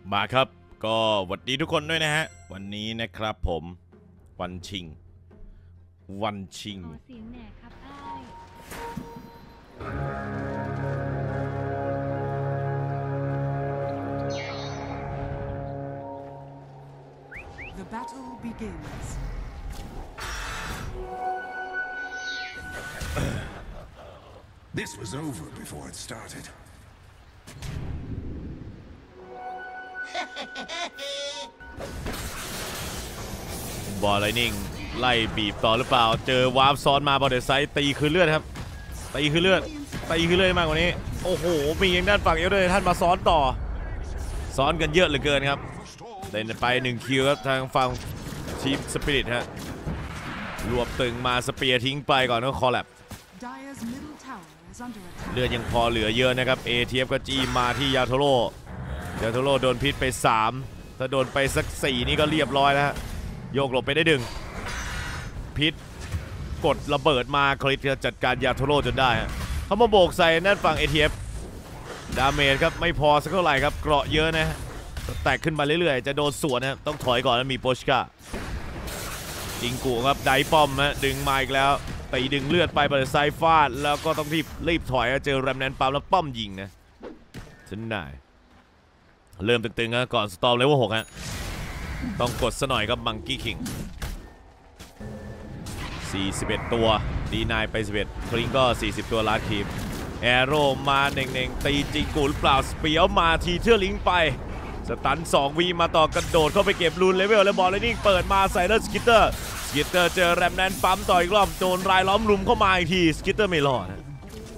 มาครับก็สวัสดีทุกคนด้วยนะฮะวันนี้นะครับผมวันชิงขอเสียงแหน่ครับ The battle begins. This was over before it started. บอลไลนิ่งไล่บีบต่อหรือเปล่าเจอวาร์ปซ้อนมาบอลเดอร์ไซด์ตีคือเลือดครับตีคือเลือดมากกว่านี้โอ้โหมีอย่างด้านฝั่งเอลเดอร์ท่านมาซ้อนต่อซ้อนกันเยอะเหลือเกินครับเล่นไป1คิวครับทางฝั่งทีมสปิริตฮะรวบตึงมาสเปียร์ทิ้งไปก่อนก็คอลแลบเลือดยังพอเหลือเยอะนะครับเอทีเอฟก็จี้มาที่ยาโทโร่โดนพิษไป3ถ้าโดนไปสัก4นี่ก็เรียบร้อยแล้วฮะโยกหลบไปได้ดึงพิษกดระเบิดมาคลิปจะจัดการยาโทโร่จนได้เขามาโบกใส่นั่นฝั่ง ATF ดาเมจครับไม่พอสักเท่าไหร่ครับเกราะเยอะนะแตกขึ้นมาเรื่อยๆจะโดนสวนนะต้องถอยก่อนแล้วมีโปชกาจิงกูครับไดป้อมฮะดึงมาอีกแล้วตีดึงเลือดไปบอลไซฟาดแล้วก็ต้องรีบถอยเจอแรมแนนปั๊มแล้วป้อมยิงนะฉันได้เริ่มตึงๆนะก่อนสตอมเลเวล6ฮะต้องกดซะหน่อยครับมังกี้คิง41ตัวดีนายไป11คลิงก็40ตัวลาดคีมแอโร่มาเน่งๆตีจิงกูหรือเปล่าสเปียวมาทีเทื่อลิงไปสตัน2วีมาต่อกระโดดเข้าไปเก็บรูนเลเวลแล้วบอลเลนิ่งเปิดมาใส่แล้วสกิตเตอร์เจอแรมแนนปั๊มต่ออีกรอบโดนรายล้อมรุมเข้ามาอีกทีสกิตเตอร์ไม่รอดนะ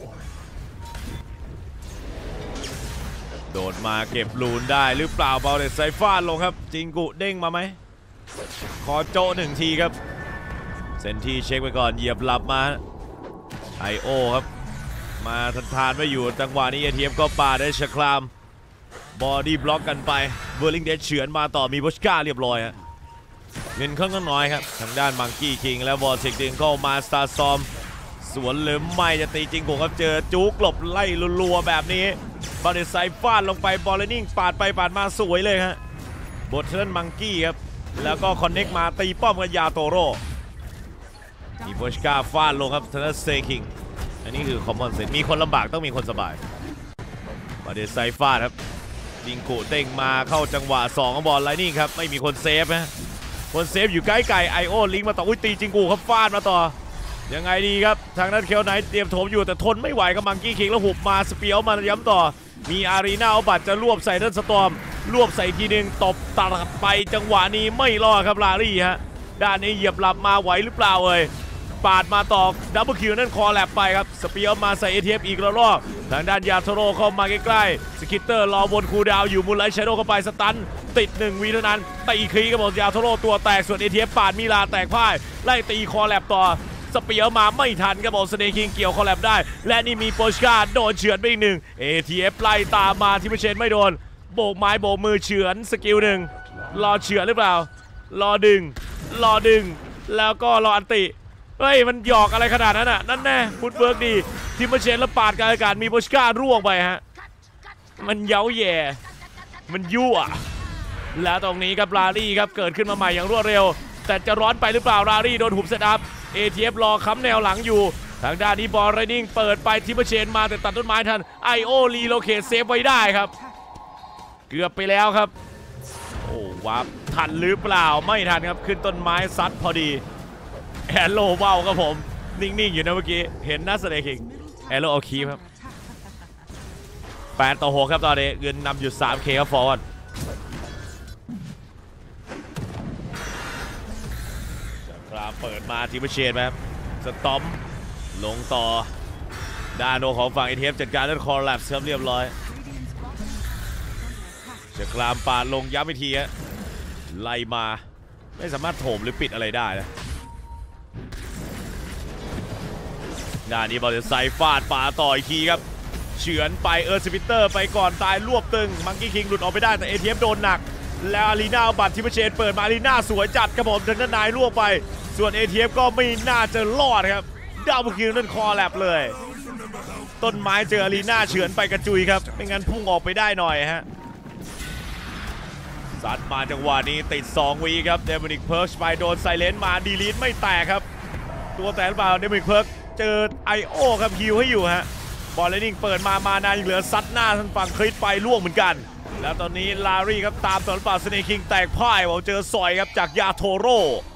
โดดมาเก็บรูนได้หรือเปล่าบอลเดสไซฟาดลงครับจิงกุเด้งมาไหมขอโจ1ทีครับเซนที่เช็คไปก่อนเหยียบหลับมาไอโอครับมาทานไม่อยู่จังหวะนี้เอทีเอฟก็ปาได้ชครามบอดี้บล็อกกันไปเวอร์ลิงเดชเฉือนมาต่อมีบุชก้าเรียบร้อยฮะเงินค่อนข้างน้อยครับทางด้านมังกี้คิงและวอลเทคดึงเข้ามาสตาร์ซอมสวนหรือไม่จะตีจริงผมครับเจอจุกหลบไล่รัวๆแบบนี้บอลเดไซฟาดลงไปบอลเลนิ่งปาดไปปาดมาสวยเลยฮะบทเทิร์นมังกี้ครับแล้วก็คอนเน็กมาตีป้อมกับยาโตโร่มีบุชก้าฟาดลงครับเทนเซคิงอันนี้คือคอมมอนเซนมีคนลำบากต้องมีคนสบายบอลเดไซฟาดครับจิงกุเด้งมาเข้าจังหวะ2ของบอลไลนิ่งครับไม่มีคนเซฟนะคนเซฟอยู่ใกล้ไก่ไอโอลิงมาต่ออุ้ยตีจิงกูครับฟาดมาต่อยังไงดีครับทางนั้นเคลไนท์เตรียมโถมอยู่แต่ทนไม่ไหวกับมังกี้คิงแล้วหุบมาสเปียวมาย้ำต่อมีอารีนาเอาบัตรจะรวบใส่เดินสตอมรวบใส่ทีนึงตบตัดไปจังหวะนี้ไม่รอดครับลารี่ฮะด้านนี้เหยียบหลับมาไหวหรือเปล่าปาดมาต่อดับเบิลคิวนั่นคอแลบไปครับสเปียวมาใส่ ATF อีกรอบทางด้านยาโทโร่เข้ามาใกล้ๆสกิตเตอร์รอบนคูดาวอยู่มูลไลท์แชโดว์เข้าไปสตันติด1วีเท่านั้นตีคลีกับหมดยาโทโร่ตัวแตกส่วน ATF ปาดมิลาแตกพ่ายไล่ตีคอแลบต่อสเปียวมาไม่ทันครับบอกสเนคิงเกี่ยวคอแลบได้และนี่มีโปชกาโดนเฉือนไปอีก1 ATF ไล่ตามมาที่เชนไม่โดนโบกไม้โบกมือเฉือนสกิล1รอเฉือนหรือเปล่ารอดึงแล้วก็รออันติเฮ้ยมันหยอกอะไรขนาดนั้นน่ะนั่นแน่ฟุตเวิร์กดีทีมเชนแล้วปาดกลางอากาศมีโปชก้าร่วงไปฮะมันเย้าแย่มันยั่วแล้วตรงนี้ครับลารี่ครับเกิดขึ้นมาใหม่อย่างรวดเร็วแต่จะร้อนไปหรือเปล่าลารี่โดนหุบเซตอัพ ATF รอค้ำแนวหลังอยู่ทางด้านนี้บอลไรนิ่งเปิดไปทีมเชนมาแต่ตัดต้นไม้ทันไอโอรีโลเคทเซฟไว้ได้ครับเกือบไปแล้วครับโอ้วับทันหรือเปล่าไม่ทันครับขึ้นต้นไม้ซัดพอดีแอโร่เบ้าครับผมนิ่งๆอยู่นะเมื่อกี้เห็นน่าแสดงคิงแอโร่เอาคีครับ8-6ครับตอนนี้เงินนำอยู่ 3K ครับฟอร์วครับเปิดมาทีมเชนไหมครับสตอมลงต่อดาโนของฝั่ง ATF จัดการด้วยคอร์แลปส์ครับเรียบร้อยจะกรามปาดลงย้ำอีกทีฮะไล่มาไม่สามารถโถมหรือปิดอะไรได้นะด้านนี้บอลจะใส่ฟาดป่าต่ออีกทีครับเฉือนไปสปิตเตอร์ไปก่อนตายรวบตึงมังกี้คิงหลุดออกไปได้แต่ ATF โดนหนักแล้วอารีนาบัตรที่เชนเปิดมาอารีนาสวยจัดครับผมทางด้านนายล่วงไปส่วน ATF ก็ไม่น่าจะรอดครับดับเบิลคิวนั่นคอแลบเลยต้นไม้เจออารีนาเฉือนไปกระจุยครับไม่งั้นพุ่งออกไปได้หน่อยฮะซัดมาจังหวะนี้ติด2วีครับเดมินิกเพิร์ชไปโดนไซเลนมาดีลีทไม่แตกครับตัวแตกหรือเปล่าเดมินิกเพิร์ชเจอไอโอครับฮิวให้อยู่ฮะบอลเลนนิ่งเปิดมานายังเหลือซัดหน้าทางฝั่งคริสไปล่วงเหมือนกันแล้วตอนนี้ลารี่ครับตามต่อหรือเปล่าสเนคิงแตกพ่ายเจอซอยครับจากยาโทโร่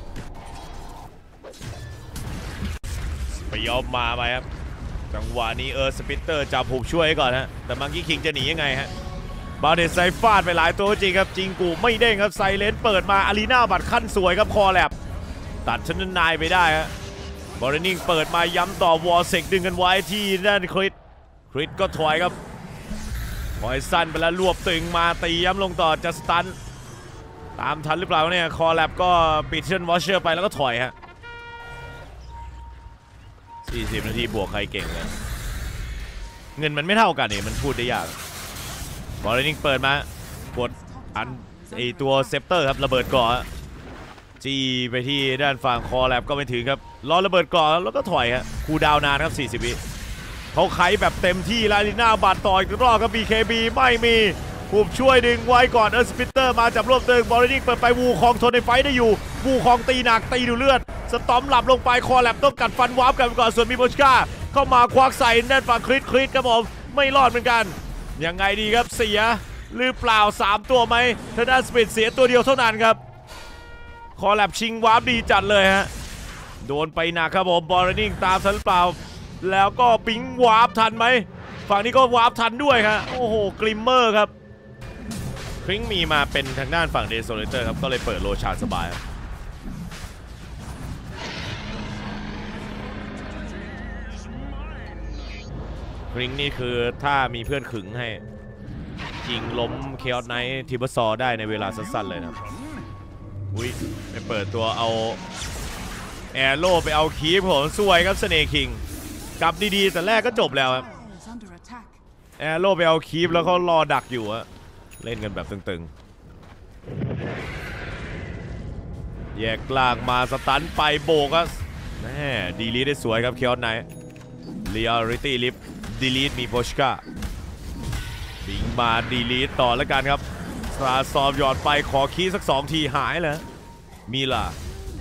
ไปยอมมาไปครับจังหวะนี้สปิตเตอร์จับผูกช่วยก่อนฮะแต่มังกี้คิงจะหนียังไงฮะบาเดสไซฟาดไปหลายตัวจริงครับจิงกูไม่เด้งครับไซเลนเปิดมาอารีนาบัตรขั้นสวยครับคอแลบตัดชนนายไปได้ฮะบอลนิ่งเปิดมาย้ำต่อวอร์เซกดึงกันไว้ที่ด้านคริสก็ถอยครับถอยสั้นไปแล้วรวบตึงมาตีย้ำลงต่อจะสตันตามทันหรือเปล่าเนี่ยคอแลบก็ปิดเชนวอชเชอร์ไปแล้วก็ถอยฮะ40 นาทีบวกใครเก่งเลยเงินมันไม่เท่ากันนี่มันพูดได้ยากบอลนิ่งเปิดมากดไอตัวเซปเตอร์ครับระเบิดก่อจี้ไปที่ด้านฝั่งคอแลบก็ไม่ถึงครับรอระเบิดก่อแล้วก็ถอยฮะคูดาวนานครับ40 วิเขาไขแบบเต็มที่ลาลิน่าบาดต่ออีกรอบครับ BKB ไม่มีผูบช่วยดึงไว้ก่อนสปิตเตอร์มาจับรวบตึงบอลนิ่งเปิดไปวูคองทนในไฟได้อยู่วูคองตีหนักตีดูเลือดสตอมหลับลงไปคอแลบต้องกัดฟันวาร์ปกันก่อนส่วนมีโบชก้าเข้ามาควักใส่ด้านฝั่งคริสครับผมไม่รอดเหมือนกันยังไงดีครับเสียหรือเปล่า3ตัวไหมทางด้านสปิดเสียตัวเดียวเท่านั้นครับคอแลบชิงวาร์ปดีจัดเลยฮะโดนไปหนักครับผมบอลนิ่งตามทันหรือเปล่าแล้วก็ปิ๊งวาร์ปทันไหมฝั่งนี้ก็วาร์ปทันด้วยครับโอ้โหกลิมเมอร์ครับคริ้งมีมาเป็นทางด้านฝั่งเดโซเลเตอร์ครับก็เลยเปิดโลชาสบายคริ้งนี่คือถ้ามีเพื่อนขึงให้ยิงล้มเคออสไนท์ทิบซอได้ในเวลาสั้นๆเลยนะอุ้ยไปเปิดตัวเอาแอโร่ไปเอาคีฟผมสวยครับสเนคิงกลับดีๆแต่แรกก็จบแล้วครับแอโร่ไปเอาคีฟแล้วเขารอดักอยู่อะเล่นกันแบบตึงๆแยกกลางมาสตันไปโบกแม่ดีลีทได้สวยครับเคออสไนท์เรียลิตี้ลิฟดีลีทมีโบชก้าบิงมาดีลีทต่อแล้วกันครับสตาร์ซอฟหยอดไปขอคีสัก2 ทีหายเลยมีล่ะ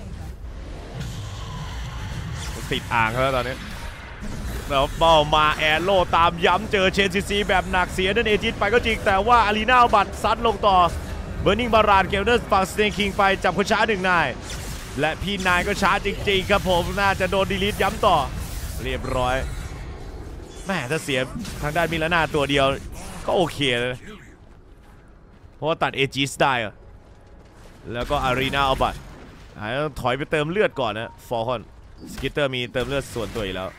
ติดอ่างแล้วตอนนี้แล้วเป้ามาแอนโลตามย้ำเจอเชนซีแบบหนักเสียนั่นเอจิตไปก็จริงแต่ว่าอารีนาบัตซัดลงต่อเบอร์นิงบารานเกลเดอร์ฝั่งสเตนคิงไปจับคนช้า1 นายและพี่นายก็ช้าจริงๆครับผมน่าจะโดนดีลีทย้ำต่อเรียบร้อยแม่ถ้าเสียทางด้านมิลาน่าตัวเดียวก็โอเคเลยเพราะว่าตัดเอจิสได้แล้วก็อารีนาเอาบัตถอยไปเติมเลือดก่อนนะฟอร์คอนสกิตเตอร์มีเติมเลือดส่วนตัวอีกแล้ว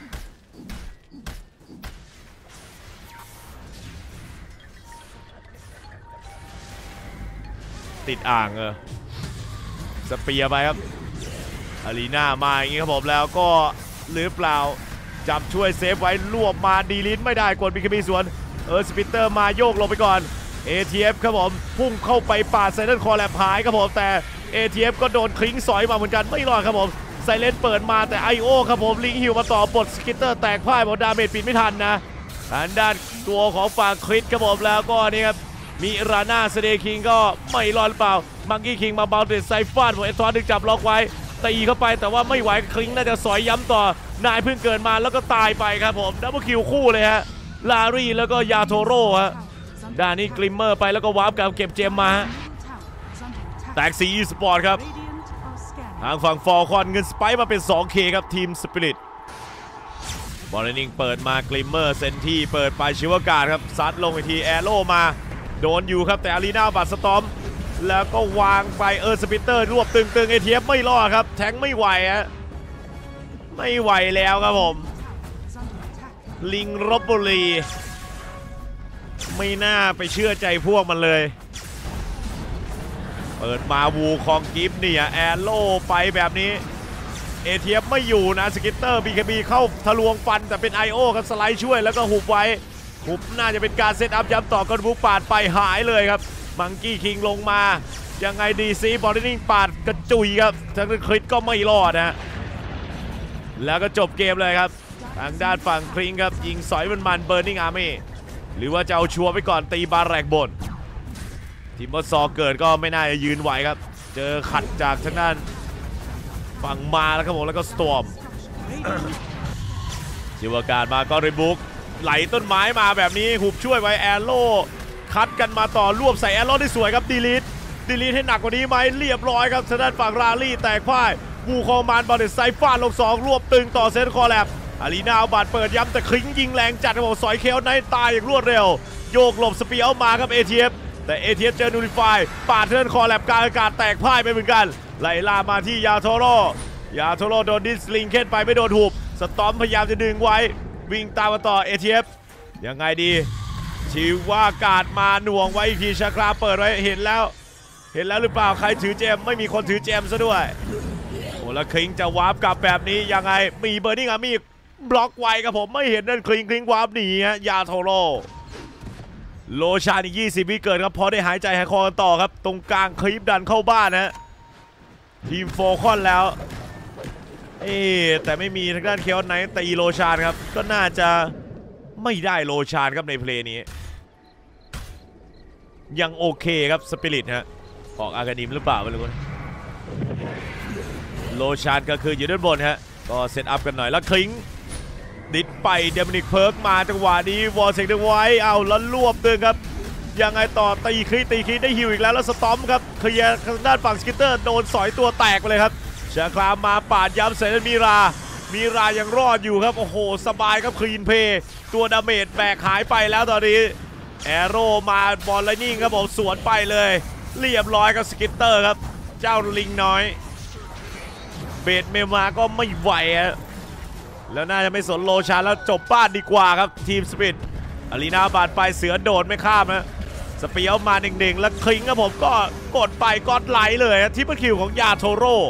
ติดอ่างสเปียร์ไปครับอารีนามาอย่างนี้ครับผมแล้วก็หรือเปล่าจับช่วยเซฟไว้รวบมาดีลิทไม่ได้กดบีคบีสวนสปิตเตอร์มาโยกลงไปก่อน ATF ครับผมพุ่งเข้าไปปาดไซเลนคอแลบหายครับผมแต่ ATF ก็โดนคลิงสอยมาเหมือนกันไม่รอดครับผมไซเลนเปิดมาแต่ IO ครับผมลิงฮิวมาต่อบทสกิตเตอร์แตกพ่ายหมดดาเมจปิดไม่ทันนะด้านตัวของฝั่งคริสครับผมแล้วก็นี่ครับมีราน่าสเตคิงก็ไม่รอดเปล่ามังกี้คิงมาเบาเดไซฟาดผมเอทอนดึงจับล็อกไว้ตีเข้าไปแต่ว่าไม่ไหวคลิงน่าจะสอยย้ำต่อนายเพิ่งเกิดมาแล้วก็ตายไปครับผมดับเบิลคิวคู่เลยฮะลารี่แล้วก็ยาโทโร่ฮะด้านนี้กลิมเมอร์ไปแล้วก็วาร์ปกับเก็บเจมมาแตกซีสปอร์ตครับทางฝั่งฟอร์คอนเงินสไปมาเป็น 2K ครับทีมสปิริตบอลนิงเปิดมากลิมเมอร์เซนที่เปิดไปชิวการครับซัดลงไปทีแอโร่มาโดนอยู่ครับแต่อารีนาบัตสตอมแล้วก็วางไปสปิเตอร์รวบตึงๆATFไม่รอดครับแทงไม่ไหวฮะไม่ไหวแล้วครับผมลิงลพบุรีไม่น่าไปเชื่อใจพวกมันเลยเปิดมาวูคองกิฟเนี่ยแอโร่ไปแบบนี้ATFไม่อยู่นะสกิตเตอร์ BKB เข้าทะลวงฟันแต่เป็น IO ครับสไลด์ช่วยแล้วก็หุบไว้หุบน่าจะเป็นการเซตอัพย้ำต่อกันบุกปาดไปหายเลยครับมังกี้คิงลงมายังไงดีซีบอลนิ่งปาดกระจุยครับทางคริสก็ไม่รอดนะแล้วก็จบเกมเลยครับทางด้านฝั่งคริงครับยิงสอยมันเบิร์นิ่งอาร์มี่หรือว่าจะเอาชัวร์ไปก่อนตีบาแรกบนทีมบอสซอเกิดก็ไม่น่าจะยืนไหวครับเจอขัดจากทางด้านฝั่งมาแล้วครับผมแล้วก็สตอร์มจิวการมาก็รีบุกไหลต้นไม้มาแบบนี้หุบช่วยไว้แอโร่คัดกันมาต่อรวบใส่แอโร่ได้สวยครับดีลิทให้หนักกว่านี้ไหมเรียบร้อยครับทางด้านฝั่งราลี่แตกพ่ายวูคอมานบอลเดสไซฟาดลง2รวบตึงต่อเซนคอร์แลบอารีนาบาดเปิดย้ำแต่คลิงยิงแรงจัดครับผมสอยเคลไนตายอย่างรวดเร็วโยกหลบสเปียร์มาครับ ATF แต่ ATF เจอนูริฟายปาดเทิร์นคอร์แลบกลางอากาศแตกพ่ายไปเหมือนกันไล่ล่ามาที่ยาโทโร่โดนดิสลิงเค้นไปไม่โดนหุบสตอมพยายามจะดึงไว้วิ่งตามมาต่อ ATF ยังไงดีชีว่ากาดมาหน่วงไว้อีกทีชาคราเปิดไว้เห็นแล้วหรือเปล่าใครถือเจมไม่มีคนถือเจมซะด้วยโอ้แล้วคลิงจะวาร์ปกลับแบบนี้ยังไงมีเบอร์นิ่งมีบล็อกไว้ครับผมไม่เห็นนั่นคลิงวาร์ปหนีฮะยาโทโร่โลชาอีก20วิเกิดครับพอได้หายใจหายคอกันต่อครับตรงกลางคลิปดันเข้าบ้านฮะทีมโฟคอนแล้วแต่ไม่มีทางด้านเคลไนท์ตีโลชานครับก็น่าจะไม่ได้โลชานครับในเพลย์นี้ยังโอเคครับสปิริตฮะออกอากาดิมหรือเปล่าไม่รู้นะโลชานก็คืออยู่ด้านบนฮะก็เซตอัพกันหน่อยแล้วคลิงดิดไปเดมินิกเพิร์กมาจังหวะนี้วอลเซกดึงไว้เอาแล้วรวบตึงครับยังไงต่อตีคลิได้ฮิวอีกแล้วสตอมครับเคลียร์ทางด้านฝั่งสกิตเตอร์โดนสอยตัวแตกไปเลยครับชาครามมาปาดย้ำใส่มีรายังรอดอยู่ครับโอ้โหสบายครับคลีนเพย์ตัวดาเมจแบกหายไปแล้วตอนนี้แอโร่มาบอลไลนิ่งครับผมสวนไปเลยเรียบร้อยกับสกิตเตอร์ครับเจ้าลิงน้อยเบดเมมาก็ไม่ไหวแล้วน่าจะไม่สนโลชาแล้วจบบ้านดีกว่าครับทีมสปิดอารีนาบาดไปเสือโดดไม่ข้ามนะสเปียวมาเด้งๆแล้วคลิงครับผมก็กดไปกดไหลเลยที่เป็นคิวของยาโทโร่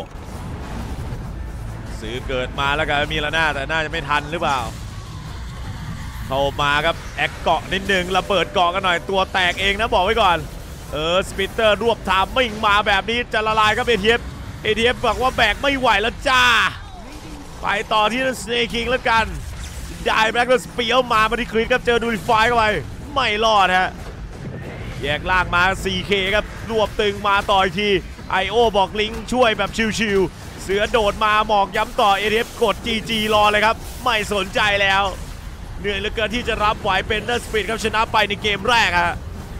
ซื้อเกิดมาแล้วกันมีละหน้าแต่น่าจะไม่ทันหรือเปล่าเข้ามาครับแอคเกาะนิดนึงระเบิดเกาะกันหน่อยตัวแตกเองนะบอกไว้ก่อนสปิตเตอร์รวบทามมิ่งมาแบบนี้จะละลายครับ ATF บอกว่าแบกไม่ไหวแล้วจ้าไปต่อที่สเนคิงแล้วกันได้แบล็กแล้วสเปียวมาที่คลิปครับเจอดูริฟายเข้าไปไม่รอดฮะแยกล่างมา 4K ครับรวบตึงมาต่ออีกทีIOบอกลิงช่วยแบบชิวๆเสือโดดมาหมอกย้ำต่อ ATF กด GG รอเลยครับไม่สนใจแล้วเหนื่อยเหลือเกินที่จะรับไหวเป็นเดอร์สปีดครับชนะไปในเกมแรกฮะ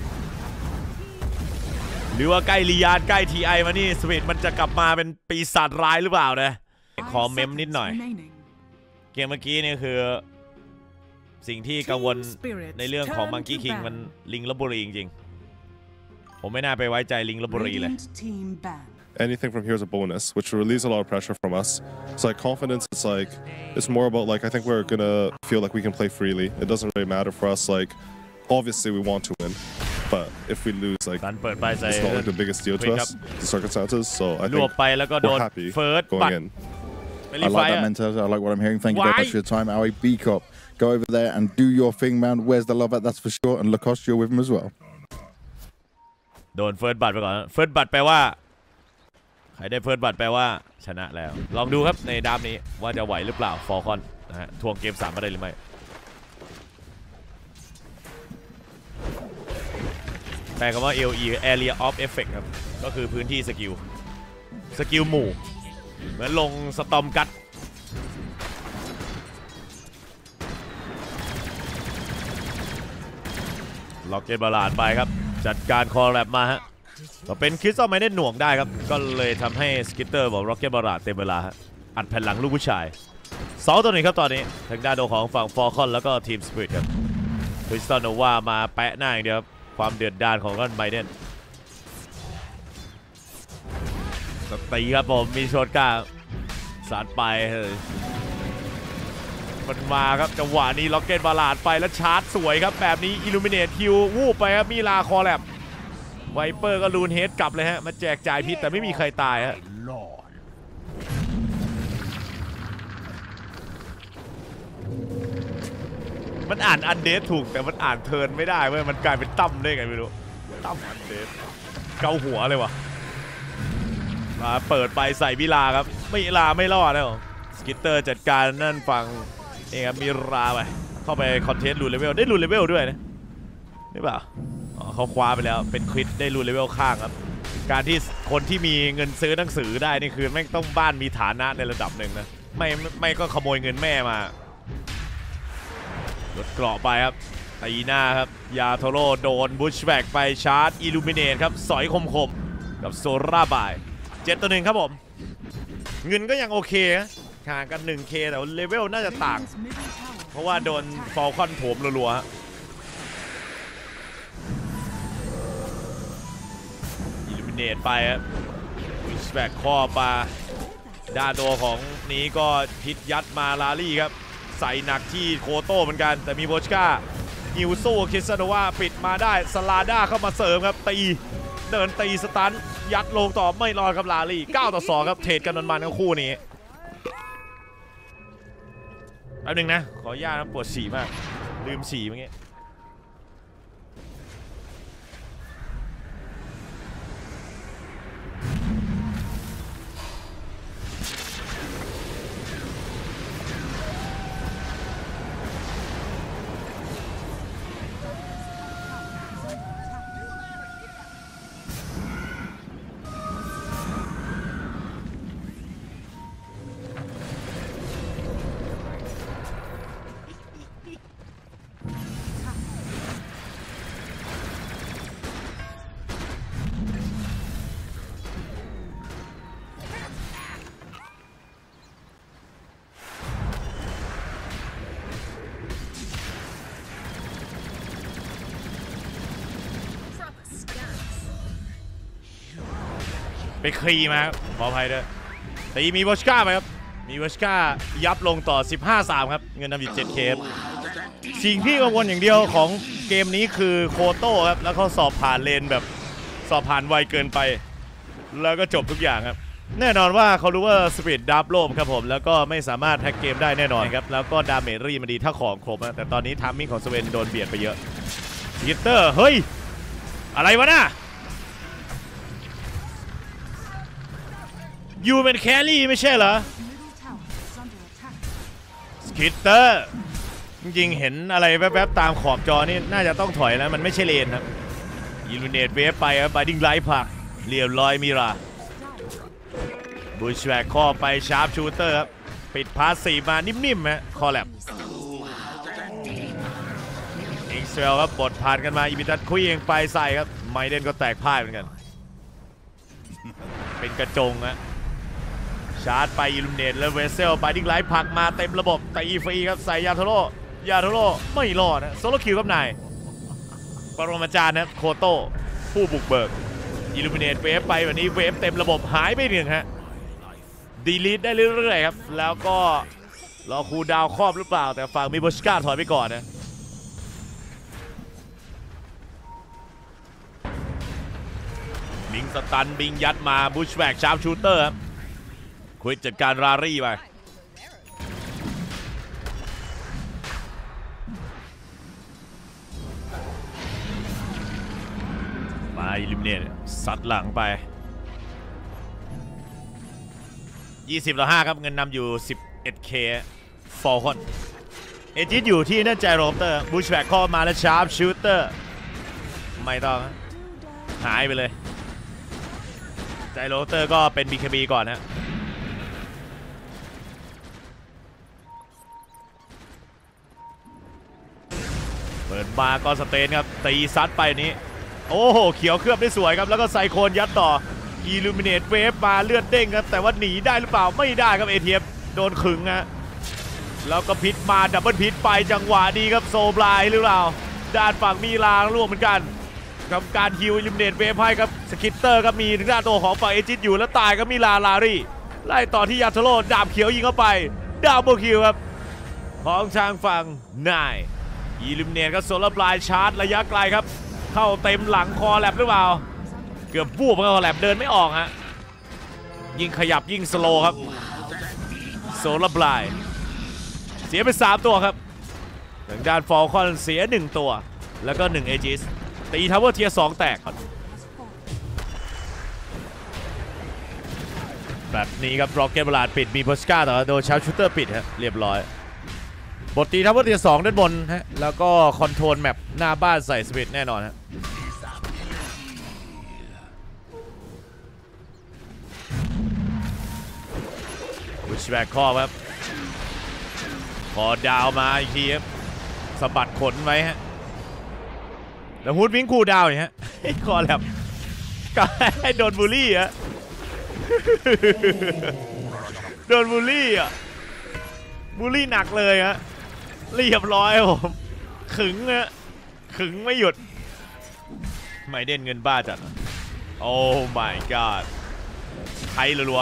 หรือว่าใกล้ลียานใกล้ TI มานี่สปีดมันจะกลับมาเป็นปีศาจร้ายหรือเปล่านะขอเมมนิดหน่อยเกมเมื่อกี้นี่คือสิ่งที่กังวลในเรื่องของมังกี้คิงมันลิงลพบุรีจริงๆผมไม่น่าไปไว้ใจลิงลพบุรีเลย Anything from here is a bonus, which will release a lot of pressure from us. So like confidence, it's more about like I think we're gonna feel like we can play freely. It doesn't really matter for us. Like obviously we want to win, but if we lose, like it's not like the biggest deal to us, the circumstances. So I think we're happy going in. I like that mentality. I like what I'm hearing. Thank you very much for your time, Aoi. B-Cop, go over there and do your thing, man. Where's the love at? That's for sure. And Lacoste, you're with him as well. โดนเฟิร์สบัตไปก่อนเฟิร์สบัตแปลว่าใครได้เฟิร์สบัตแปลว่าชนะแล้วลองดูครับในดามนี้ว่าจะไหวหรือเปล่าฟอร์คอนนะฮะทวงเกม3มาได้หรือไม่แปลคำว่า LE Area of Effect ครับก็คือพื้นที่สกิลหมู่เหมือนลงสตอมกัดล็อกเก็ตบาลานไปครับจัดการคอแลบมาฮะก็เป็นคริสตัลไม่ได้หน่วงได้ครับก็เลยทำให้สกิตเตอร์บอกล็อกเก็ตบาลานเต็มเวลาฮะอัดแผ่นหลังลูกผู้ชาย2-1ครับตอนนี้ทางด้านของฝั่งฟอร์คอนแล้วก็ทีมสปิริตครับคริสตัลโนวามาแปะหน้าอย่างเดียวครับความเดือดดาลของกันไบเดนตีครับผมมีโชดก้าสารไปมันมาครับจังหวะนี้ล็อกเก็ตบาลาดไปแล้วชาร์จสวยครับแบบนี้อิลูมิเนตคิววูบไปครับมีลาคอแลบไวเปอร์ก็ลูนเฮดกลับเลยฮะมาแจกจ่ายพิษแต่ไม่มีใครตายฮะมันอ่านอันเดสถูกแต่มันอ่านเทิร์นไม่ได้เว้ยมันกลายเป็นตั้มได้ไงไม่รู้ตั้มอันเดสเกาหัวเลยวะมาเปิดไปใส่วิลาครับไม่รอดแล้วสกิตเตอร์จัดการนั่นฝั่งเองครับมีราไปเข้าไปคอนเทนต์ลูนเลเวลได้ลูนเลเวลด้วยนะนี่เปล่าเขาคว้าไปแล้วเป็นคริสได้รูนเลเวลข้างครับการที่คนที่มีเงินซื้อหนังสือได้นี่คือแม่งต้องบ้านมีฐานะในระดับหนึ่งนะไม่ก็ขโมยเงินแม่มาลดเกราะไปครับตีหน้าครับยาโทโร่โดนบุชแบกไปชาร์จอิลูมิเนตครับสอยคมกับโซราบาย7-1ครับผมเงินก็ยังโอเคนะห่างกัน 1K แต่เลเวลน่าจะต่างเพราะว่าโดนฟอลคอนโถมรัวๆอิลูมิเนตไปครับวิชแบกข้อปลาด้านตัวของนี้ก็พิษยัดมาลารี่ครับใส่หนักที่โคโต้เหมือนกันแต่มีโบชก้าฮิวสู้คิสโนวาปิดมาได้สลาด้าเข้ามาเสริมครับตีเดินตีสตันยัดลงต่อไม่รอดครับลารี่9-2ครับเทรดกันมันๆทั้งคู่นี้แป๊บนึงนะขออนุญาตนะปวดฉี่มากลืมฉี่เมื่อกี้ไปคลีมาขออภัยด้วยแต่มีวอชก้าไปครับมีวอชก้ายับลงต่อ 15-3 ครับเงินนำอยู่ 7K สิ่งที่กังวลอย่างเดียวของเกมนี้คือโคโต้ครับแล้วเขาสอบผ่านเลนแบบสอบผ่านไวเกินไปแล้วก็จบทุกอย่างครับแน่นอนว่าเขารู้ว่าสปีดดับโลมครับผมแล้วก็ไม่สามารถแพ็กเกมได้แน่นอนครับแล้วก็ดาเมจรีมันดีถ้าของครบนะแต่ตอนนี้ทามมิ่งของสเวนโดนเบียดไปเยอะซิกเตอร์เฮ้ยอะไรวะน่ะยูเป็นแครี่ไม่ใช่เหรอสกิตเตอร์จริงๆเห็นอะไรแวบๆตามขอบจอนี่น่าจะต้องถอยแล้วมันไม่ใช่เลนครับอิลูเนตเวฟไปครับบาดิ้งไลท์ผักเรียบร้อยมิราบูชแวกข้อไปชาร์ปชูเตอร์ครับปิดพาสซีมานิ่มๆฮะคอแลบอิงเซลครับบดผ่านกันมาอิมิตัสคุยเองไปใส่ครับไมเดนก็แตกพ่ายเหมือนกันเป็นกระจงฮะชาร์จไปอิลูมิเนตแล้วเวเซลไปดิ้งไลท์ผักมาเต็มระบบตีฟรีครับใส่ยาโทโร่ไม่รอดนะโซโลคิวครับนายปรมาจารย์นะโคโต้ผู้บุกเบิกอิลูมิเนตเวฟไปวันนี้เวฟเต็มระบบหายไปหนึ่งฮะดีลีทได้เรื่อยๆครับแล้วก็รอคูลดาวน์ครอบหรือเปล่าแต่ฝั่งมิโบชก้าถอยไปก่อนนะบิงสตันบิงยัดมาบูชแบกชาร์ปชูเตอร์ครับคุยจัดการรารี่ไปมาอิลิมิเนตซัดหลังไป20-5ครับเงินนำอยู่ 11K ฟอลคอนเอจิตอยู่ที่นั่นใจโรเตอร์บูชแบกเข้ามาแล้วชาร์ปชูเตอร์ไม่ต้องหายไปเลยใจโรเตอร์ก็เป็น BKB ก่อนนะเปิดมาก็สเตนครับตีซัดไปนี้โอ้โหเขียวเคลือบได้สวยครับแล้วก็ไซโคนยัดต่ออิลูมิเนตเวฟมาเลือดเด้งครับแต่ว่าหนีได้หรือเปล่าไม่ได้ครับเอทีเอฟโดนขึงฮะแล้วก็พิษมาดับเบิลพิษไปจังหวะดีครับโซบลายหรือเปล่าด้านฝั่งมีลางร่วงเหมือนกันทำการฮิวอิลูมิเนตเวฟให้ครับสกิตเตอร์ก็มีถึงด้านตัวของฝั่งเอจิตอยู่แล้วตายก็มีลารี่ไล่ต่อที่ยาโทโร่ดาบเขียวยิงเข้าไปดาวเบิลคิวครับของทางฝั่งนายอิลูมิเนตก็โซลาร์บลายชาร์จระยะไกลครับเข้าเต็มหลังคอแลบหรือเปล่าเกือบบูบคอแลบเดินไม่ออกฮะยิ่งขยับยิ่งสโลครับโซลาร์บลายเสียไป3ตัวครับทางด้านฟอลคอนเสีย1ตัวแล้วก็1เอจิสตีทาวเวอร์เทียร์2แตกแบบนี้ครับร็อกเก็ตบลาดปิดมีโพสก้าแต่ว่าโดนชาร์ปชูเตอร์ปิดฮะเรียบร้อยบทตีทาวเวอร์เทียร์2ด้านบนฮะแล้วก็คอนโทรลแมปหน้าบ้านใส่สปีดแน่นอนฮะบุชแบกคอครับพอดาวมาอีกทีครับสะบัดขนไว้ฮะแล้วฮูดวิ่งคูดาวอย่างเงี้ยคอแลบก็ให้โดนบูลลี่อะโดนบูลลี่อะบูลลี่หนักเลยฮะเรียบร้อยครับผมขึงอะขึงไม่หยุดไม่เด่นเงินบ้าจัดโอ้ my god ไทยรัว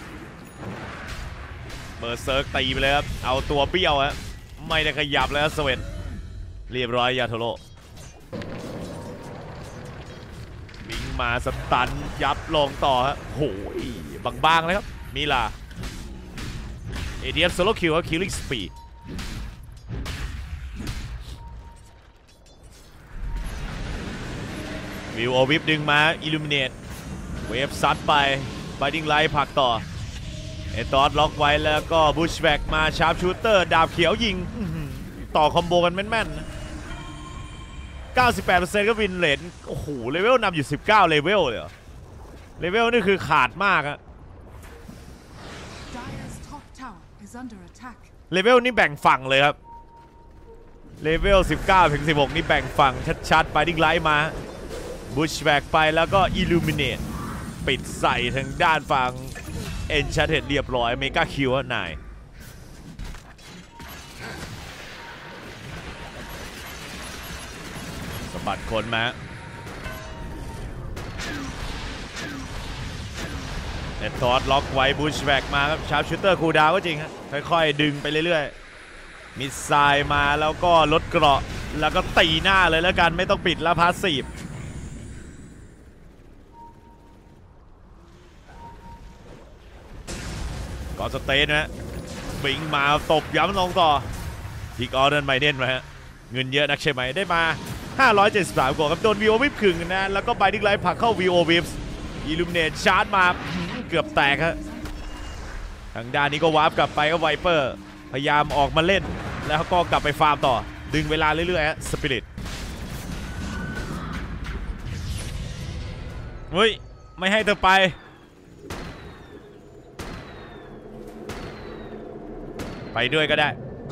ๆเบอร์เซิร์กตีไปเลยครับเอาตัวเปี้ยวฮะไม่ได้ขยับแล้วสเวนเรียบร้อยยาโทโร่วิ่งมาสตันยับลงต่อฮะโหยบางๆเลยครับมิลาเอเดียสโซโลคิวครับคิลลิ่งสปีดวิวโอวิปดึงมาอิลูมิเนตเวฟซัดไปไบดิ้งไลท์ผลักต่อเอตอสล็อกไว้แล้วก็บุชแบกมาชาร์ปชูเตอร์ดาบเขียวยิงต่อคอมโบกันแม่นๆนะ 98% ก็วินเลนโอ้โหเลเวลนำอยู่19เลเวลเลยเหรอเลเวลนี่คือขาดมากอะเลเวลนี่แบ่งฝั่งเลยครับเลเวล19 ถึง 16นี่แบ่งฝั่งชัดๆไบดิ้งไลท์มาบุชแบกไปแล้วก็อิลูมิเนตปิดใส่ทางด้านฝั่งเอ็นชาร์เทดเรียบร้อยเมกาคิวนายสะบัดคนมาเอ็ดทอร์ล็อกไว้บุชแบกมาครับชาร์ปชูเตอร์คูลดาวน์ก็จริงฮะค่อยๆดึงไปเรื่อยๆมิสไซล์มาแล้วก็ลดเกราะแล้วก็ตีหน้าเลยแล้วกันไม่ต้องปิดแล้วพาสซีฟก่อนสเตนนะบิงมาตบย้ำลงต่อพิกออเดนไมเดนมาฮะเงินเยอะนักใช่ไหมได้มา573กว่าครับโดนวีโอวิปขึงนะแล้วก็ไบดิ้งไลท์ผลักเข้าวีโอวิปอิลูมิเนตชาร์จมาเกือบแตกฮะทางด้านนี้ก็วาร์ปกลับไปก็ไวเปอร์พยายามออกมาเล่นแล้วก็กลับไปฟาร์มต่อดึงเวลาเรื่อยๆฮะสปิริตเฮ้ยไม่ให้เธอไปด้วยก็ได้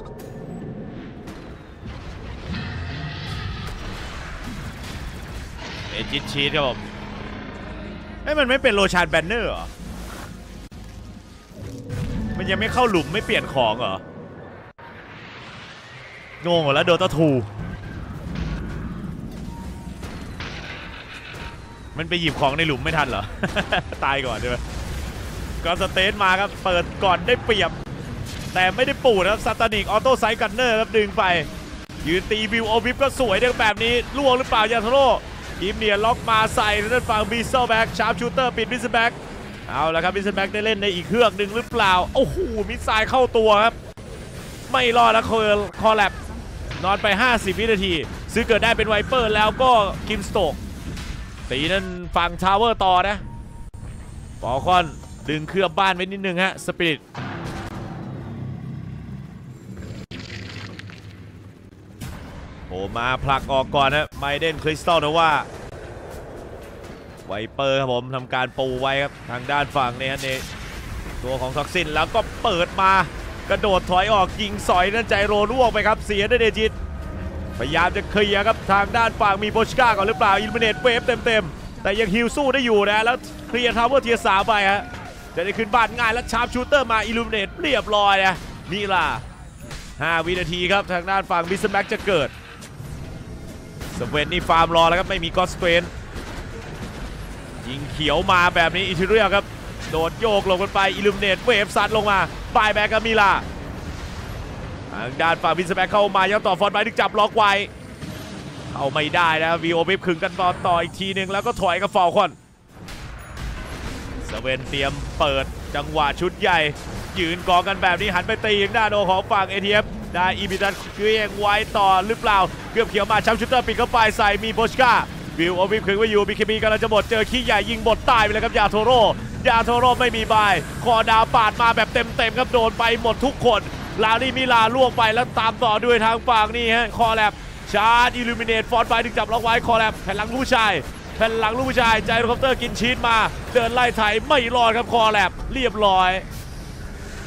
เอจิตชีสครับผมมันไม่เป็นโรชานแบนเนอร์เหรอมันยังไม่เข้าหลุมไม่เปลี่ยนของเหรองงหมดแล้วโดตาทูมันไปหยิบของในหลุมไม่ทันเหรอ ตายก่อนใช่ไหมก็สเตนมาครับเปิดก่อนได้เปรียบแต่ไม่ได้ปูดครับซาตานิกออโต้ไซค์กันเนอร์ครับดึงไปยืนตีวิวโอวิปก็สวยได้แบบนี้ล่วงหรือเปล่ายาโทโร่ทีมเนียล็อกมาใส่ด้านฝั่งบีเซลแบ็กชาร์ปชูเตอร์ปิดบิสแบ็กเอาละครับบิสแบ็กได้เล่นในอีกเครื่องหนึ่งหรือเปล่าโอ้โหมิสไซล์เข้าตัวครับไม่รอดแล้วคอแลบนอนไป50วินาทีซื้อเกิดได้เป็นไวเปอร์แล้วก็กิมสโตกตีนั่นฝั่งทาวเวอร์ต่อนะฟอลคอนดึงเครื่องบ้านไว้นิดนึงฮะสปิริตโผล่มาผลักออกก่อนนะไมเดนคริสตัลนะว่าไวเปอร์ครับผมทำการปูไว้ครับทางด้านฝั่งนี้ในตัวของท็อกซินแล้วก็เปิดมากระโดดถอยออกยิงสอยนั่นใจโรล่วงไปครับเสียได้เดจิตพยายามจะเคลียร์ครับทางด้านฝั่งมีโบชก้าก่อนหรือเปล่าอิลูมิเนตเวฟเต็มๆแต่ยังฮิลสู้ได้อยู่นะแล้วเคลียร์ทาวเวอร์เทียร์3ไปฮะจะได้ขึ้นบ้านง่ายแล้วชาร์ปชูเตอร์มาอิลูมิเนตเรียบร้อยนะนี่ล่ะ5วินาทีครับทางด้านฝั่งบิสแบ็กจะเกิดสเวนนี่ฟาร์มรอแล้วครับไม่มีกอสเตนยิงเขียวมาแบบนี้อิทิเรียครับโดดโยกลงกันไปอิลูมิเนตเวฟซัดลงมาบายแบ็กกับมิลาทางด้านฝั่งบิสแบ็กเข้ามายังต่อฟอนต์ไปดึงจับล็อกไว้เข้าไม่ได้นะวีโอวิปขึงกันต่ออีกทีนึงแล้วก็ถอยกับฟอลคอนสเวนเตรียมเปิดจังหวะชุดใหญ่ยืนกองกันแบบนี้หันไปตีด้านโอของฝั่ง ATF ได้อีบิตันเกรียงไว้ต่อหรือเปล่าเกือบเขียวมาชัมชูเตอร์ปิดเข้าไปใส่มีโบชก้าวิวโอวิปขึงไว้อยู่บีเคบีกำลังจะหมดเจอขี้ใหญ่ยิงบดตายไปเลยครับยาโทโร่ไม่มีบายคอดาวปาดมาแบบเต็มครับโดนไปหมดทุกคนลาลี่มิลาล่วงไปแล้วตามต่อด้วยทางฝั่งนี่ฮะคอแลบชาร์จอิลูมิเนตฟอนต์ไปดึงจับล็อกไว้คอแลบแผ่นหลังลูกผู้ชายใจโรคอปเตอร์กินชีสมาเดินไล่ไถไม่รอดครับคอแลบเรียบร้อย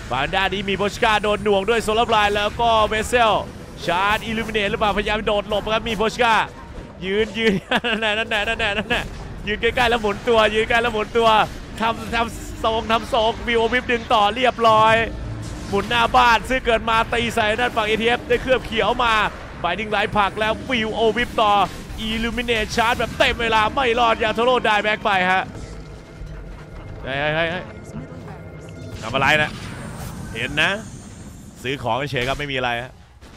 ฝั่งด้านนี้มีโบชกาโดนหน่วงด้วยโซลาร์ไลน์แล้วก็เวเซลชาร์จอิลูมิเนตหรือเปล่าพยายามโดดหลบครับมีโบชกายืนนั่นแหละยืนใกล้ๆแล้วหมุนตัวทำทรงวิววิบดึงต่อเรียบร้อยหมุนหน้าบ้านซึ่งเกิดมาตีใส่ด้านฝั่ง ATF ได้เคลือบเขียวมาไบดิ้งไหลผักแล้ววิวโอวิบต่ออิลูมิเนตชาร์จแบบเต็มเวลาไม่รอดยาโทโร่ได้แบ็กไปฮะเฮ้ยทำอะไรนะเห็นนะซื้อของเฉยครับไม่มีอะไรฮะ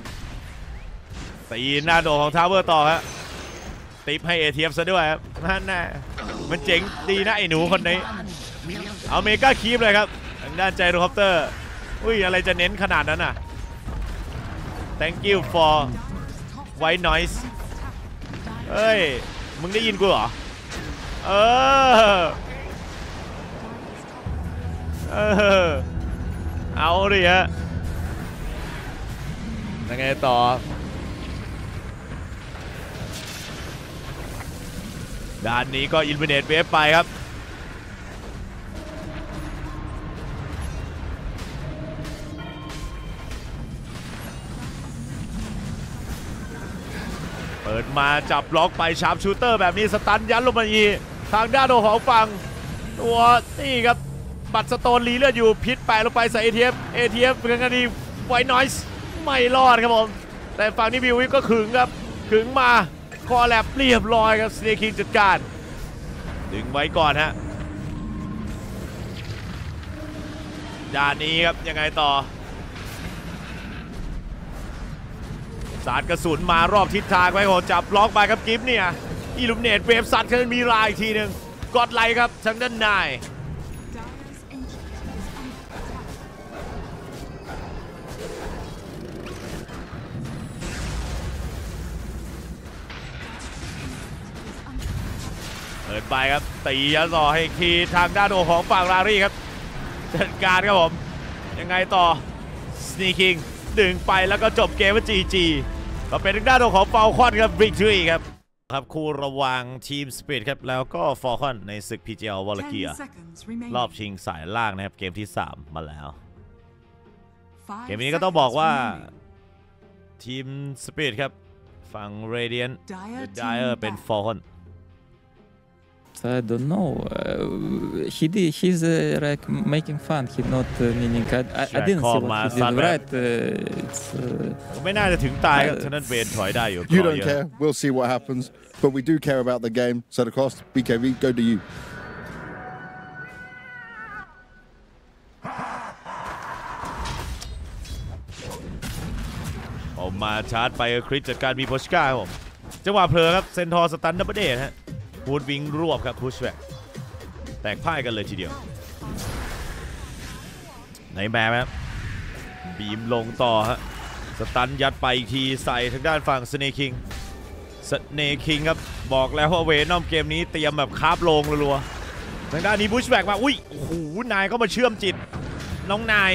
ตีหน้าโดของทาวเวอร์ต่อฮะติปให้ ATF ซะด้วยครับนั่นแน่มันเจ๋งดีนะไอ้หนูคนนี้เอาเมกาคีปเลยครับทางด้านไจโรคอปเตอร์อุ้ยอะไรจะเน้นขนาดนั้นน่ะ thank you for white noise เฮ้ยมึงได้ยินกูเหรอเอาดิฮะยังไงต่อด้านนี้ก็อินเวเนตเวฟไปครับเปิดมาจับล็อกไปชาร์ปชูเตอร์แบบนี้สตันยันลงมาอีกทางด้านของฝั่งตัวนี่ครับบัตรสโตนรีเลือดอยู่พิษแปะลงไปใส่ ATF เป็นกันดีไวท์นอยส์ไม่รอดครับผมแต่ฝั่งนี้บิววิฟก็ขึงครับขึงมาคอแลบเรียบร้อยครับสเนคิงจัดการดึงไว้ก่อนฮะด้านนี้ครับยังไงต่อสาดกระสุนมารอบทิศทางไว้โหจับล็อกไปครับกิฟเนี่ยอิลูมิเนตเวฟสัตว์มีลายอีกทีหนึ่งกดไลค์ครับทางด้านในเปิดไปครับตียันต่อให้คีทางด้านโอของฝั่งลารี่ครับจัดการครับผมยังไงต่อสนีคิงดึงไปแล้วก็จบเกมว่า GG ก็เป็นทางด้านของฟอลคอนครับ Victory ครับคู่ระหว่างทีมสปีดครับแล้วก็ฟอลคอนในศึก PGL วอลเกียรอบชิงสายล่างนะครับเกมที่ 3 มาแล้วเกมนี้ก็ต้องบอกว่าทีมสปีดครับฝั่ง Radiant Dire เป็นฟอลคอน I don't know. He's like making fun. He's not meaning. I didn't see what he did right. It's. ไม่น่าจะถึงตายครับฉะนั้นเวนถอยได้อยู่ You don't care. We'll see what happens. But we do care about the game. So the cost, BKB, go to you. ออกมาชาร์จไปคริสจัดการมีโพชก้าครับผมจังหวะเพลอครับเซนทอร์สตันดับเบิลเดทฮะพูดวิงรวบครับพุชแบ็กแตกพ่ายกันเลยทีเดียวในแมปครับบีมลงต่อฮะสตันยัดไปอีกทีใส่ทางด้านฝั่งสเนคิงครับบอกแล้วว่าเวนอมเกมนี้เตรียมแบบคาบลงรัวๆทางด้านนี้พุชแบ็กมาอุ้ยโอ้โหนายก็มาเชื่อมจิตน้องนาย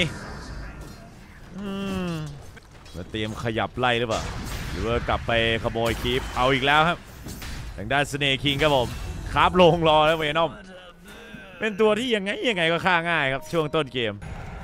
มาเตรียมขยับไล่หรือเปล่าหรือว่ากลับไปขโมยคลิปเอาอีกแล้วครับทางด้านสเนคิงครับผมคาบลงรอแล้วเวนอมเป็นตัวที่ยังไงก็ฆ่าง่ายครับช่วงต้นเกม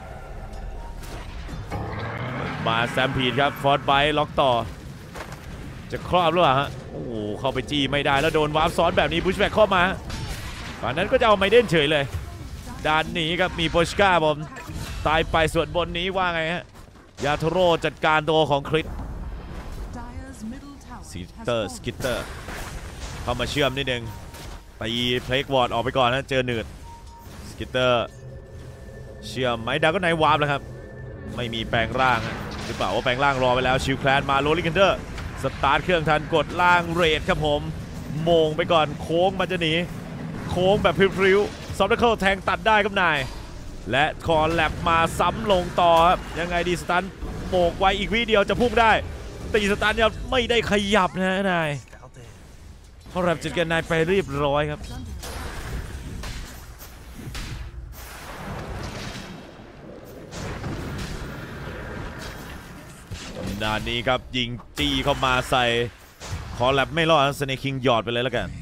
มาแซมพีดครับฟอร์ดไบล็อกต่อจะครอบหรือเปล่าฮะโอ้โหเข้าไปจี้ไม่ได้แล้วโดนวาร์ปซ้อนแบบนี้พุชแบ็กเข้ามาฝั่งนั้นก็จะเอาไมเดนเฉยเลยด้านนี้ครับมีโปชก้าผมตายไปส่วนบนนี้ว่าไงฮะยาโทโร่จัดการตัวของคริสสกิตเตอร์เข้ามาเชื่อมนิดนึงตีเพลกวอร์ดออกไปก่อนนะเจอหนืดสกิตเตอร์เชื่อมไหมดาก็ไนวาร์ปแล้วครับไม่มีแปลงร่างหรือเปล่าว่าแปลงร่างรอไปแล้วชิลแคลนมาโรลิกันเดอร์สตาร์ทเครื่องทันกดล่างเรดครับผมโมงไปก่อนโค้งมันจะหนีโค้งแบบพริ้วๆซอฟต์เคิลแทงตัดได้ครับนายและคอแลบมาซ้ำลงต่อครับยังไงดีสตันโบกไว้อีกวิเดียวจะพุ่งได้ตีสตันยังไม่ได้ขยับนะนายเขาแรปจัดการนายไปเรียบร้อยครับด้านนี้ครับยิงตีเข้ามาใส่คอแลบไม่รอดสเนคิงหยอดไปเลยแล้วกัน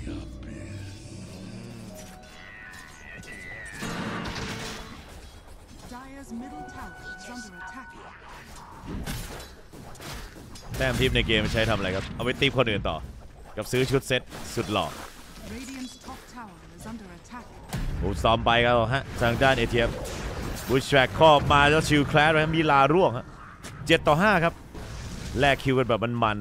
แต้มทิปในเกมใช้ทำอะไรครับเอาไปตีคนอื่นต่อกับซื้อชุดเซ็ตสุดหล่อบูซ้อมไปครับฮะทางด้านเอทีเอฟบูชแทร็กครอบมาแล้วชิลแคลสมีลาร่วงฮะ7-5ครับแลกคิวกันแบบมัน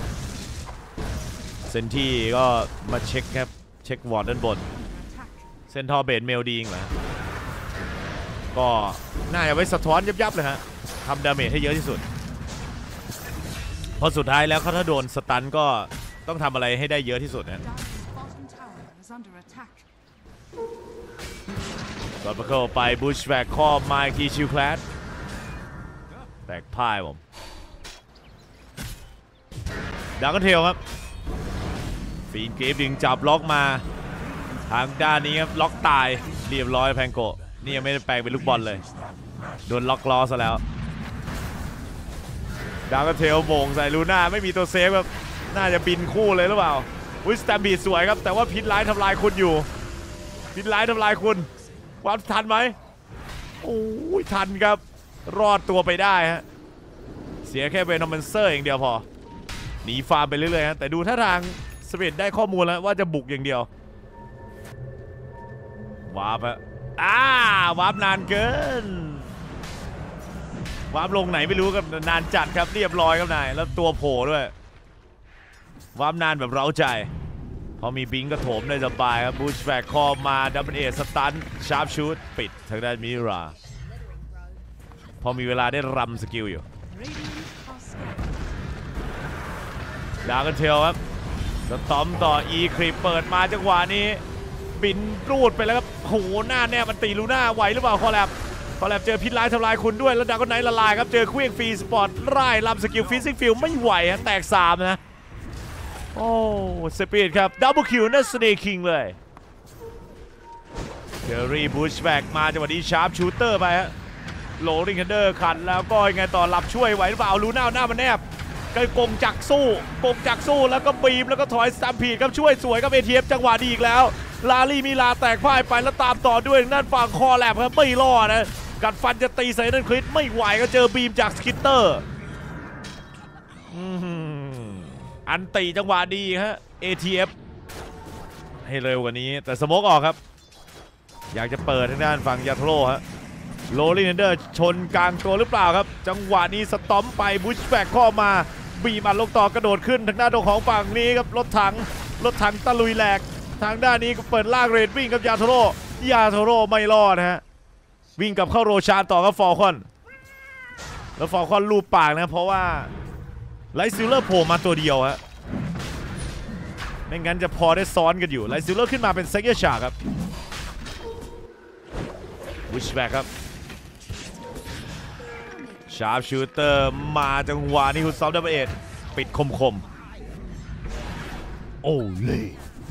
เซนที่ก็มาเช็คครับเช็ควอร์ดด้านบนเซนทอร์เบดเมลดีงเหรอก็น่าจะไว้สะท้อนยับๆเลยฮะทำดาเมจให้เยอะที่สุดเพราะสุดท้ายแล้วเขาถ้าโดนสตันก็ต้องทำอะไรให้ได้เยอะที่สุดนะก่อนเข้าไปบูชแทร็กครอบมาคีชิลแคลสแตกพ่ายผมดักกันเทลครับฟีนเกฟดึงจับล็อกมาทางด้านนี้ครับล็อกตายเรียบร้อยแพงโกะนี่ยังไม่ได้แปลงเป็นลูกบอลเลยโดนล็อกล้อซะแล้วดักกันเทลโมงใส่ลูน่าไม่มีตัวเซฟครับน่าจะบินคู่เลยหรือเปล่าวิสแตมบีสวยครับแต่ว่าพิษร้ายทำลายคุณอยู่พิษร้ายทำลายคุณวัดทันไหมโอ้ยทันครับรอดตัวไปได้ฮะเสียแค่เวนอมเมนเซอร์อย่างเดียวพอหนีฟาร์มไปเรื่อยๆฮะแต่ดูท่าทางสเปดได้ข้อมูลแล้วว่าจะบุกอย่างเดียววาร์ปฮะวาร์ปนานเกินวาร์ปลงไหนไม่รู้ครับนานจัดครับเรียบร้อยครับนายแล้วตัวโผล่ด้วยวาร์ปนานแบบเร้าใจพอมีบิงก็โถมได้สบายครับบูชแทร็กคอมาดับเบิลเอสตันชาร์ปชูตปิดทางด้านมิราพอมีเวลาได้รำสกิลอยู่ดาร์กันเทลครับสตอมต่ออีคริปเปิดมาจังหวะนี้บินรูดไปแล้วครับโหหน้าแนบมันตีลูน่าไหวหรือเปล่าคอแลบเจอพิษร้ายทำลายคุณด้วยแล้วดาร์กไนท์ละลายครับเจอเครื่องฟรีสปอร์ตไล่ลำสกิลฟิสิกฟิลไม่ไหวฮะแตก3นะโอ้สปีดครับดับเบิลคิวนั่นสเนคิงเลยเจอรี่บูชแบ็กมาจังหวะนี้ชาร์ปชูเตอร์ไปฮะโลริงคันเดอร์ขันแล้วก็ยังไงต่อรับช่วยไหวหรือเปล่าลูน่าหน้ามันแนบก็กงจักสู้แล้วก็บีมแล้วก็ถอยสตัมพีดครับช่วยสวยครับเอทีเอฟจังหวะดีอีกแล้วลาลี่มีลาแตกพ่ายไปแล้วตามต่อด้วยนั่นฝั่งคอแลบครับไม่รอดนะกัดฟันจะตีใส่นั่นคริสไม่ไหวก็เจอบีมจากสกิตเตอร์อันตีจังหวะดีฮะ ATF ให้เร็วกว่านี้แต่สโมกออกครับอยากจะเปิดทางด้านฝั่งยาโทโร่ฮะโรลลิงเดอร์ชนกลางตัวหรือเปล่าครับจังหวะนี้สตอมไปบุชแบกข้อมาบีมันลงต่อกระโดดขึ้นทางด้านของฝั่งนี้ครับรถถังตะลุยแหลกทางด้านนี้ก็เปิดลากเรดวิ่งกับยาโทโร่ไม่รอดนะฮะวิ่งกับเข้าโรชานต่อกับฟอลคอนแล้วฟอลคอนลูบปากนะเพราะว่าไลท์ซิลเลอร์โผล่มาตัวเดียวฮะไม่งั้นจะพอได้ซ้อนกันอยู่ไลท์ซิลเลอร์ขึ้นมาเป็นเซกเกอร์ชาครับวิชแบ็กครับชาร์ปชูเตอร์มาจังหวะนี้ฮุดซอฟดับเบิลเอทปิดคมโอ้เลย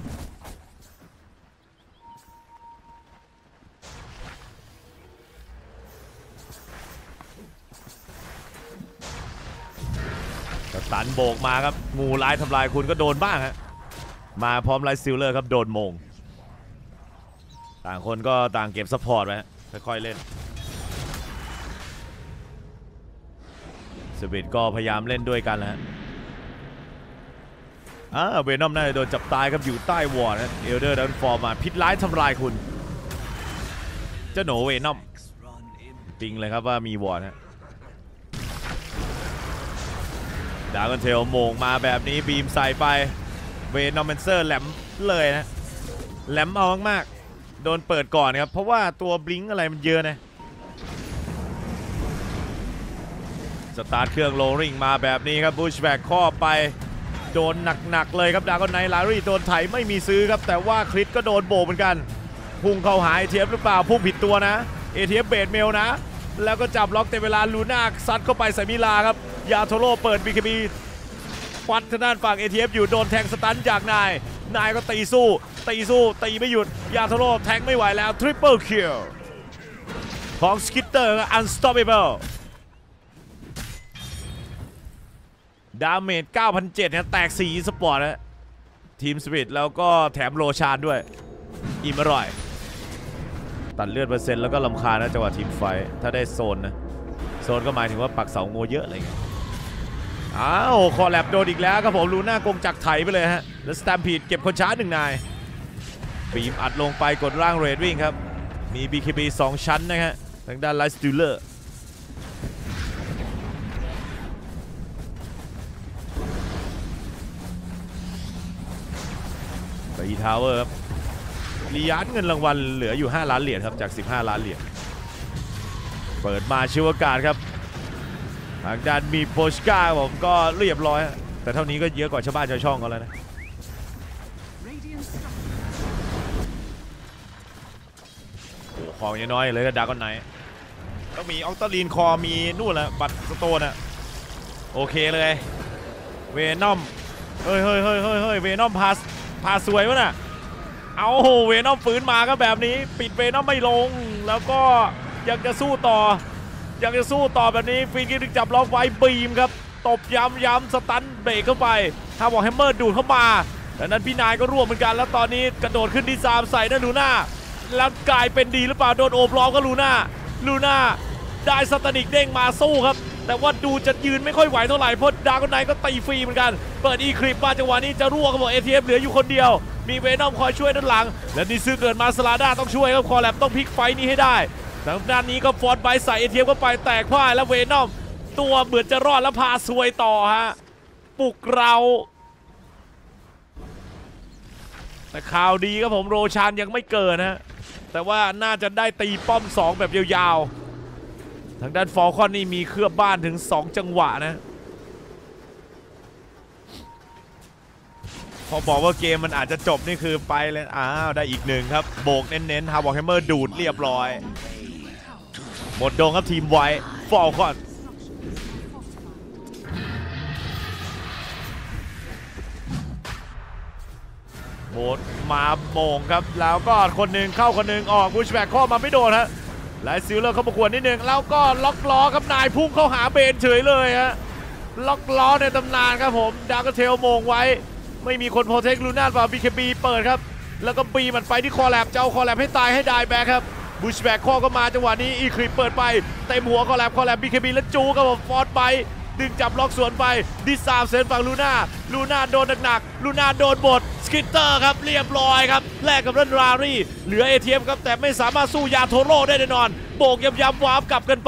สตันโบกมาครับงูร้ายทำลายคุณก็โดนบ้างฮะมาพร้อมไลท์ซิลเลอร์ครับโดนมงต่างคนก็ต่างเก็บซัพพอร์ตไว้ค่อยๆเล่นสปิดก็พยายามเล่นด้วยกันแล้วเวนอมน่าจะโดนจับตายครับอยู่ใต้วอร์นะเอลเดอร์ดันฟอร์มาพิษร้ายทำลายคุณเจ้าหนูเวนอมจริงเลยครับว่ามีวอร์นะดาร์กเทลโมงมาแบบนี้บีมใส่ไปเวนอมเมนเซอร์แหลมเลยนะแหลมเอามากๆโดนเปิดก่อนครับเพราะว่าตัวบลิงอะไรมันเยอะนะสตาร์ทเครื่องโรลลิ่งมาแบบนี้ครับบูชแบกข้อไปโดนหนักๆเลยครับดาร์กไนท์ลารี่โดนไถไม่มีซื้อครับแต่ว่าคริสก็โดนโบเหมือนกันพุ่งเข้าหา ATF หรือเปล่าพุ่งผิดตัวนะ ATF เบดเมลนะแล้วก็จับล็อกเต็มเวลาลูน่าซัดเข้าไปใส่มิลาครับยาโทโร่เปิด BKB ฟัดทางด้านฝั่ง ATF อยู่โดนแทงสตันจากนายก็ตีสู้ตีไม่หยุดยาโทโร่แทงไม่ไหวแล้วทริปเปิลคิลของสกิตเตอร์ Unstoppable ดาเมจ 9,700 นะแตก4สปอร์ตนะทีมสปิริตแล้วก็แถมโลชานด้วยอิ่มอร่อยตัดเลือดเปอร์เซ็นต์แล้วก็ลำคาญนะจังหวะทีมไฟถ้าได้โซนนะโซนก็หมายถึงว่าปักเสาโง่เยอะอะไรเงี้ยอ้าวคอแลบโดนอีกแล้วครับผมลูน่ากงจักรไถไปเลยฮะแล้วสแตมพีดเก็บคนช้า1 นายบีมอัดลงไปกดร่างเรดวิ่งครับมี BKB 2 ชั้นนะฮะทางด้านไลท์สติลเลอร์ตีทาวเวอร์ครับลียาร์ดเงินรางวัลเหลืออยู่5 ล้านเหรียญครับจาก15 ล้านเหรียญเปิดมาชิวอากาศครับทางด้านมีโพชก้าผมก็เรียบร้อยแต่เท่านี้ก็เยอะกว่าชาวบ้านชาวช่องเขาแล้วนะโอ้ของยังน้อยเลยก็ดาร์กอนไนท์ต้องมีออกตาลีนคอมีนู่นแหละบัตรสโตนอะโอเคเลยเวนอมเฮ้ยเวนอมพาสวยวะน่ะเอาเวนอมฟื้นมาก็แบบนี้ปิดเวนอมไม่ลงแล้วก็ยังจะสู้ต่อแบบนี้ฟีนกินจับล็อกไว้บีมครับตบย้ำสตันเบรกเข้าไปถ้าบอกแฮมเมอร์ดูดเข้ามาดังนั้นพี่นายก็ร่วมเหมือนกันแล้วตอนนี้กระโดดขึ้นดีซามใส่นะลูน่าแล้วกลายเป็นดีหรือเปล่าโดนโอบล้อมก็ลูน่าได้สตานิกเด้งมาสู้ครับแต่ว่าดูจะยืนไม่ค่อยไหวเท่าไหร่เพราะดาร์กไนท์ก็ตีฟรีเหมือนกันเปิดอีคลิปมาจังหวะนี้จะรั่วก็บอก ATF เหลืออยู่คนเดียวมีเวนอมคอยช่วยด้านหลังและนี่ซื้อเกิดมาสลาด้าต้องช่วยครับคอแลบต้องพลิกไฟนี้ให้ได้ทางด้านนี้ก็ฟอร์ดไบใส่ ATF ก็ไปแตกพ่ายแล้วเวนอมตัวเหมือนจะรอดแล้วพาซวยต่อฮะปลุกเราแต่ข่าวดีครับผมโรชานยังไม่เกิดนะแต่ว่าน่าจะได้ตีป้อม2แบบยาวๆทางด้านฟอลคอนนี่มีเคลือบบ้านถึง2 จังหวะนะพอบอกว่าเกมมันอาจจะจบนี่คือไปเลยอ้าวได้อีก1ครับโบกเน้นๆฮาวอร์แฮมเมอร์ดูดเรียบร้อยหมดโดงครับทีมไว้ฟอลคอนหมดมาโมงครับแล้วก็คนหนึ่งเข้าคนหนึ่งออกบูชแบกข้อมาไม่โดนฮะไลท์ซิลเลอร์เข้าประกวดนิดนึงแล้วก็ล็อกล้อครับนายพุ่งเข้าหาเบนเฉยเลยฮะล็อกล้อในตำนานครับผมดาร์กเทลโมงไว้ไม่มีคนโปรเทคลูน่าป่า BKB เปิดครับแล้วก็บีมันไปที่คอแลบจะเอาคอแลบให้ตายให้ได้แบกครับบูชแบกข้อก็มาจังหวะนี้อีคลิปเปิดไปเต็มหัวคอแลบ BKB แล้วจูครับผมฟอร์ดไปดึงจับล็อกสวนไปดิซามเซนฝั่งลูน่าโดนหนักลูน่าโดนบดสกิตเตอร์ครับเรียบร้อยครับแลกกับรันรารี่เหลือ ATM ครับแต่ไม่สามารถสู้ยาโทโร่ได้แน่นอนโบกย้ำวาร์ปกลับกันไป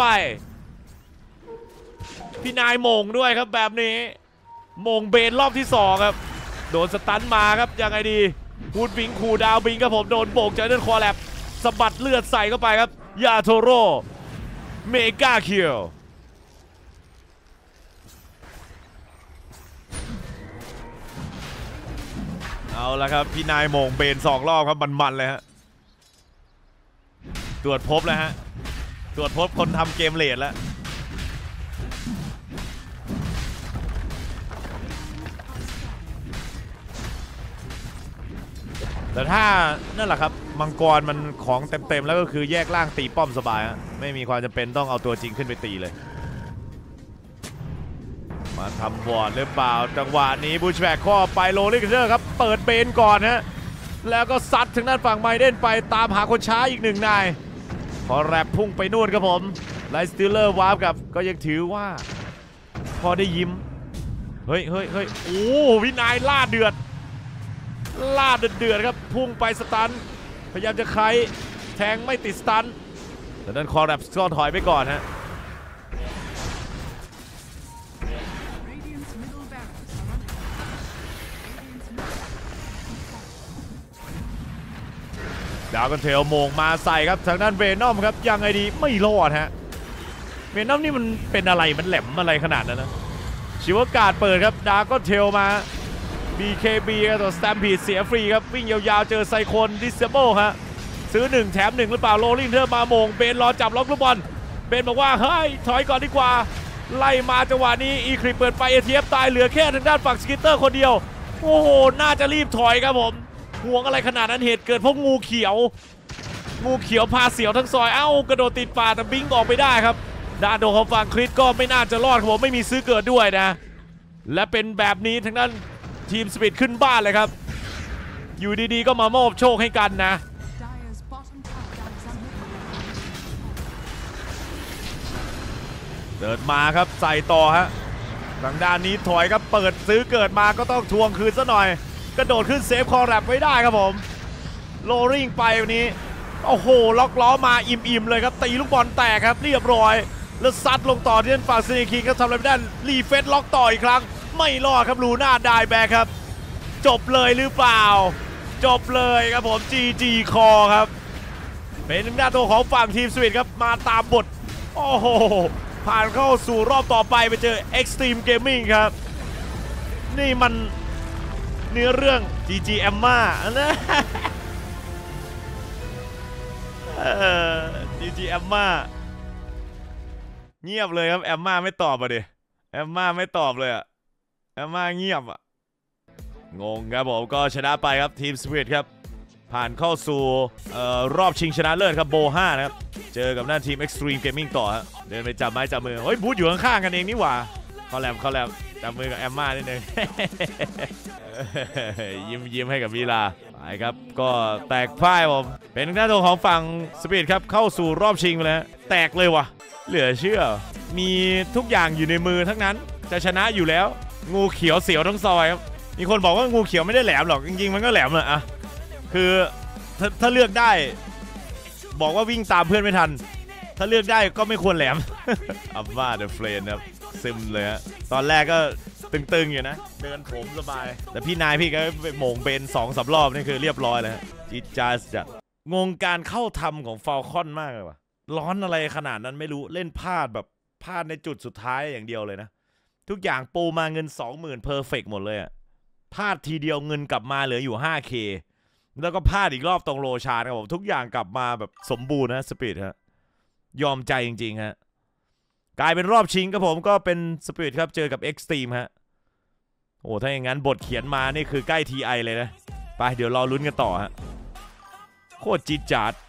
พี่นายโมงด้วยครับแบบนี้โมงเบนรอบที่2ครับโดนสตันมาครับยังไงดีฮูดบิงคูดาวบิงครับผมโดนโบกจากเดินคอแลบสะบัดเลือดใส่เข้าไปครับยาโทโร่เมกาคิลเอาละครับพี่นายโมงเบน2 รอบครับมันเลยฮะตรวจพบแล้วฮะตรวจพบคนทำเกมเลทแล้วแต่ถ้านั่นแหละครับมังกรมันของเต็มๆแล้วก็คือแยกล่างตีป้อมสบายฮะไม่มีความจำเป็นต้องเอาตัวจริงขึ้นไปตีเลยมาทำบอร์ดหรือเปล่าจังหวะนี้บูชแบกข้อไปโรลลิ่งเกอร์ครับเปิดเบนก่อนฮะแล้วก็ซัดถึงด้านฝั่งไมเดนไปตามหาคนช้าอีก1 นายพอแรปพุ่งไปนู่นครับผมไลท์สติลเลอร์วาร์ปกับก็ยังถือว่าพอได้ยิ้มเฮ้ยโอ้วินายล่าเดือดครับพุ่งไปสตันพยายามจะไขแทงไม่ติดสตันแต่นั้นคอแรปก็ถอยไปก่อนฮะดาวกันเทลโมงมาใส่ครับทางด้านเวนอมครับยังไงดีไม่รอดฮะเวนอมนี่มันเป็นอะไรมันแหลมอะไรขนาดนั้นนะชิวการ์ดเปิดครับดาวก็เทลมา BKB ตัวสแตมพีดเสียฟรีครับวิ่งยาวๆเจอไซโคนดิสเซเบิลฮะซื้อ1 แถม 1หรือเปล่าโรลลิ่งเทอร์มาโมงเบนรอจับล็อกลูกบอลเบนบอกว่าเฮ้ยถอยก่อนดีกว่าไล่มาจังหวะนี้อีคลิปเปิดไป ATF ตายเหลือแค่ทางด้านฝั่งสกิตเตอร์คนเดียวโอ้โหน่าจะรีบถอยครับผมห่วงอะไรขนาดนั้นเหตุเกิดเพราะงูเขียวพาเสียวทั้งซอยเอ้ากระโดดติดป่าแต่บิงออกไปได้ครับด้านโดของฝั่งคริสก็ไม่น่าจะรอดครับผมไม่มีซื้อเกิดด้วยนะและเป็นแบบนี้ทางด้านทีมสปิดขึ้นบ้านเลยครับอยู่ดีๆก็มามอบโชคให้กันนะเดินมาครับใส่ต่อฮะทางด้านนี้ถอยครับเปิดซื้อเกิดมาก็ต้องทวงคืนซะหน่อยกระโดดขึ้นเซฟคอร์แรปไว้ได้ครับผมโลริงไปวันนี้โอ้โหล็อกล้อมาอิ่มๆเลยครับตีลูกบอลแตกครับเรียบร้อยแล้วซัดลงต่อที่ด้านฝั่งซีนีคิงครับทำอะไรไม่ได้รีเฟซล็อกต่ออีกครั้งไม่รอดครับลูน่าได้แบกครับจบเลยหรือเปล่าจบเลยครับผม GG คอครับเป็นหน้าตัวของฝั่งทีมสวิตครับมาตามบทโอ้โหผ่านเข้าสู่รอบต่อไปไปเจอ Extreme Gaming ครับนี่มันเนื้อเรื่อง GG Emma นะ GG Emma เงียบเลยครับ Emma ไม่ตอบอ่ะดิ Emma ไม่ตอบเลยอ่ะ Emma เงียบอ่ะงงครับผมก็ชนะไปครับทีมสวิตครับผ่านเข้าสู่รอบชิงชนะเลิศครับโบ5นะครับเจอกับหน้าทีม Extreme Gaming ต่อฮะเดินไปจับไม้จับมือเฮ้ยบูธอยู่ข้างๆกันเองนี่หว่าเขาแลบจับมือกับแอมม่านิดนึง ยิ้มให้กับวีลาไปครับก็แตกพ่ายผมเป็นหน้าตัวของฝั่งสปีดครับเข้าสู่รอบชิงไปแล้วแตกเลยว่ะเหลือเชื่อมีทุกอย่างอยู่ในมือทั้งนั้นจะชนะอยู่แล้วงูเขียวเสียวทั้งซอยครับมีคนบอกว่างูเขียวไม่ได้แหลมหรอกจริงๆมันก็แหลมอะคือถ้าเลือกได้บอกว่าวิ่งตามเพื่อนไม่ทันถ้าเลือกได้ก็ไม่ควรแหลม อัมว่าเดอะเฟรนครับซึมเลยฮะตอนแรกก็ตึงๆอยู่นะเดินผมสบายแต่พี่นายพี่ก็โหม่งเป็น2-3 รอบนี่คือเรียบร้อยแล้วจีจ้าจัดงงการเข้าทำของฟาลคอนมากเลยว่ะร้อนอะไรขนาดนั้นไม่รู้เล่นพลาดแบบพลาดในจุดสุดท้ายอย่างเดียวเลยนะทุกอย่างปูมาเงิน 20,000 เพอร์เฟกต์หมดเลยอะพลาดทีเดียวเงินกลับมาเหลืออยู่ 5K แล้วก็พลาดอีกรอบตรงโลชาร์ครับผมทุกอย่างกลับมาแบบสมบูรณ์นะสปีดฮะยอมใจจริงๆฮะกลายเป็นรอบชิงครับผมก็เป็นสปีดครับเจอกับ Extreme ฮะโอ้ถ้าอย่างนั้นบทเขียนมานี่คือใกล้ TI เลยนะไปเดี๋ยวรอลุ้นกันต่อฮะโคตรจี๊ดจ๊าด